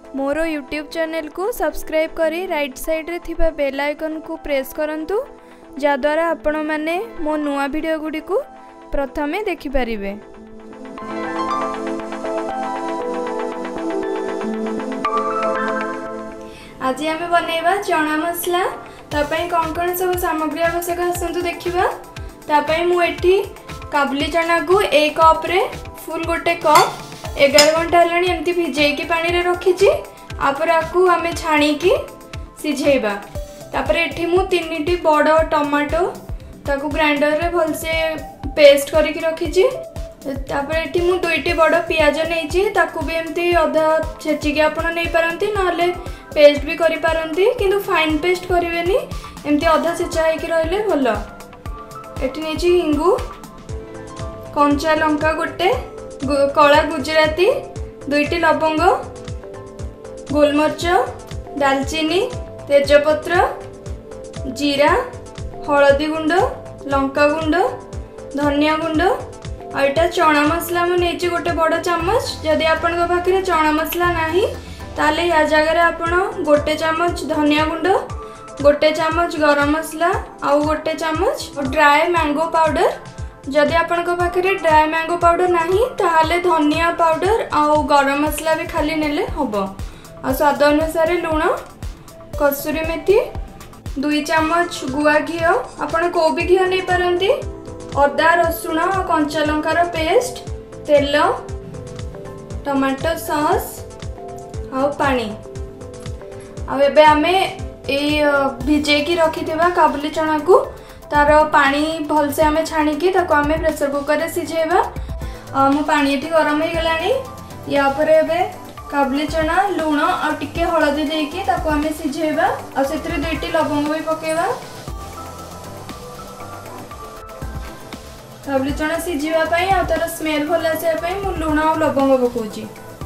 मोर YouTube channel को subscribe करी right side रे थिबा बेल आइकन को प्रेस करंतु जद्वारा आपण माने मो नुआ वीडियो गुडी को प्रथमे देखि परिबे। आज आम बनैबा चना मसला। तापई कौन कौन सब सामग्री आवश्यक आसतु देखिबा। तापई मु एठी काबुली चना को 1 कप रे फुल गोटे कप 11 घंटा हलानी एमती भिजेकी पानी रे रखिची। आपर आकु आमे छाणी की सिझेबा। तापर एठी मु 3टी बड़ टमाटो ताकु ग्राइंडर रे भलसे पेस्ट करिकी रखिची। तापर एठी मु 2टी बड़ पियाज नेइची ताकु भी एमती अधा छेचिकी आपण नै पारंती नले पेस्ट भी करि पारंती किंतु फाइन पेस्ट करिवेनी एमती अधा छेचा हेकी रहले भलो। एठी नेइची हिंगु कंचा लंका गोटे कला गुजराती 2टी लवंग गोलमर्च दालचीनी तेजपत्र जीरा हलदी गुंड लंका गुंड धनिया गुंड और यहाँ चना मसला मुझे गोटे बड़ चामच। जदि आपण पाखे चना मसला नाही ताले या जगह आपण गोटे चामच धनिया गुंड गोटे चामच गरम मसला आउ गोटे चामच ड्राई मैंगो पाउडर। जदि आपण पाखे ड्राई मैंगो पाउडर नाही ताले धनिया पाउडर आउ गरम मसला भी खाली नेले हबो। आ स्वाद अनुसार लुण कसूरी मेथी 2 चामच गुआ घी आपण को भी घी नहीं पारंती अदा रसुण और कंचा लंकार पेस्ट तेल टमाटो सॉस आउ पानी। आबे आमे ए भिजेकी रखिथिबा काबुली चना को तार पानी भलसे आमे छाणीकी ताको आमे प्रेशर कुकर रे सिझेबा। मो पानी एठी गरम हो गलानी। या पर एबे काबुली चना लुण और टिके हलदी देकी ताको आमे सिझेबा और सेतरे 2टी लवंग भी पकेबा। काबुली चना सिझिबा पई आ तार स्मेल भल आसे पई मु लुण और लवंग पकोची।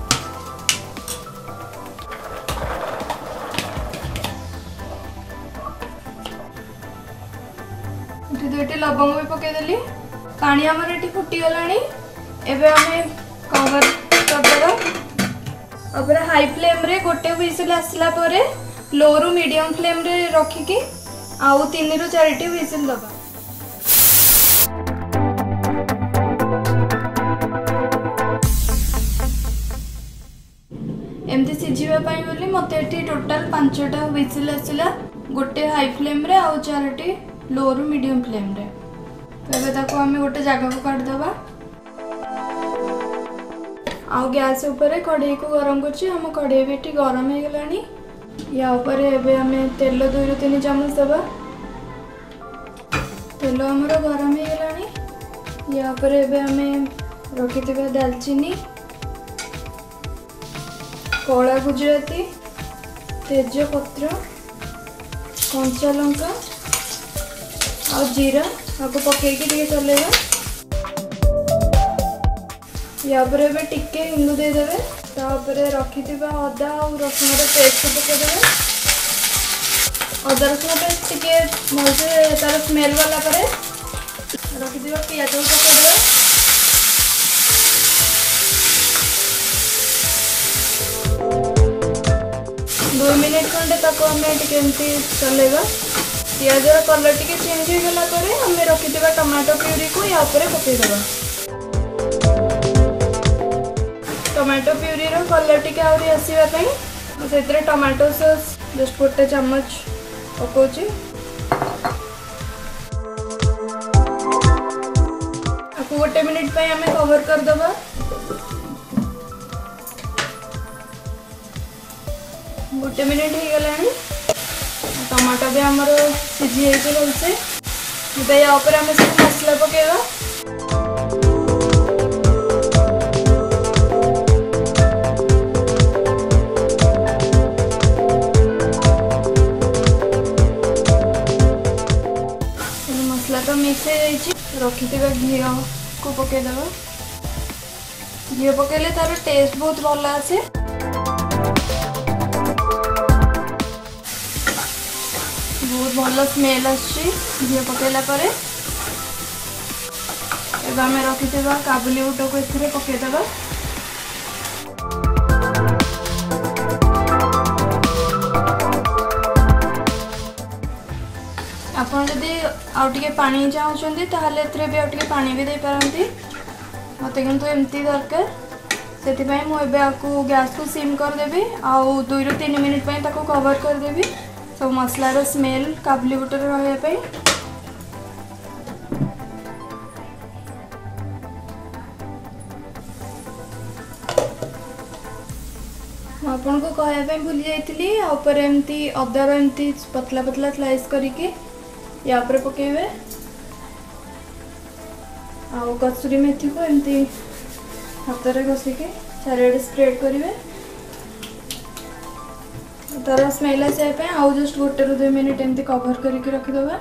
एठी 2टी लवंग भी पके देली। पानी हमर एठी फुटी गलानी। एबे हमें कवर कर देबा। अब हाई फ्लेम रे गोटे व्हिसिल आसला परे लो रु मीडियम फ्लेम रे रखिकी आउ 3 रु 4टी व्हिसिल दबा। एमती सिझिबा पई बोली मते एठी टोटल 5टा व्हिसिल आसिला गोटे हाई फ्लेम रे आउ 4टी लो रु मीडियम फ्लेम रे। तो एबे ताको हमें गोटे जगह को काट दबा। आउ गैस ऊपर कढ़ई को गरम करछि। हम कढ़ई भी गरम हो गलानी। या ऊपर एबे हमें तेल 2 रु 3 चामच दबा। तेल हमर गरम हो गलानी। या ऊपर एबे हमें रखिथिबा दालचीनी कला गुजराती तेजपत्र कंचा लंका और जीरा आपको पकेकी टिके चलेगा। या पर एबे टिके हिंगु दे देबे। तापरे रखिथिबा अदा और रसुण रे पेस्ट पकेदेबे। अदा रसुण पेस्ट टिके मजे तार स्मेल वाला परे रखिथिबा पियाज को पकेदेबे। 2 मिनट खंडे ताको हमें टिके एमती चलेगा। पियाज रा कलर टिके चेंज हो गला परे हमें रखिथिबा टमाटो प्यूरी को या ऊपर पकेदेबा। टमाटो प्यूरी रो कलर टिके आउरी आसीबा पई सेतरे टमाटो सॉस जस्ट गोटे चम्मच पकोची। आपको गोटे मिनिट पई हमें कवर कर दबा। गोटे मिनिट हो गलानी। टमाटो भी हमर सिझी हेके भलसे। एबे या ऊपर हमें सब मसला पकेबा। तो मिक्स हो रखिथिबा घी को पकेदेबा। घी पकेले तार टेस्ट बहुत भल आसे। बहुत भल स्मेल आछि घी पकेला परे। एबे हमें रखिथिबा काबुली बुट को एथिरे पकेदेबा। आउटे पानी चाहते ताहले भी आउटे पानी भी दे पारंती मत किंतु एमती दरकार से मुझे आपको गैस को सिम करदेवी आउ 2 ରୁ 3 मिनिट कवर करदेवी सब मसलार स्मेल काबुली बुट रही। आपन को कहवाई भूली जाइली एमती अदार एमती पतला पतला स्लाइस करके या पकेबे आउ कसूरी मेथी को एमती हाथ में घसिके चारिड़े स्प्रेड करेंगे तार स्मेल आसापे आउ जस्ट 1 ରୁ 2 मिनिट एमती कवर करके रखिदबा।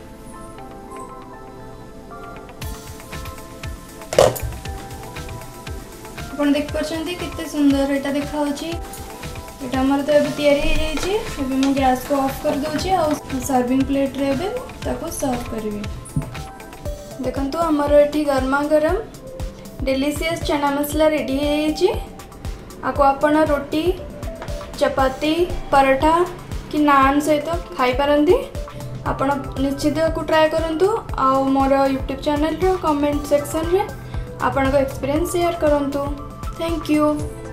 आप देख पार्टी कितने सुंदर यहाँ देखा यहाँ आमर तो ये तैयारी मु गैस को ऑफ कर दूची आ सर्विंग प्लेट रे सर्व करी। देखंतु आमर ये गर्मा गरम डिलीशियस चना मसला रेडी आपको आपण रोटी चपाती पराठा कि नान सहित खाई पारंती। आपण निश्चित को ट्राए करंतु आ मोर यूट्यूब चैनल रो कमेंट सेक्शन रे आपण को एक्सपीरियंस शेयर करंतु। Thank you.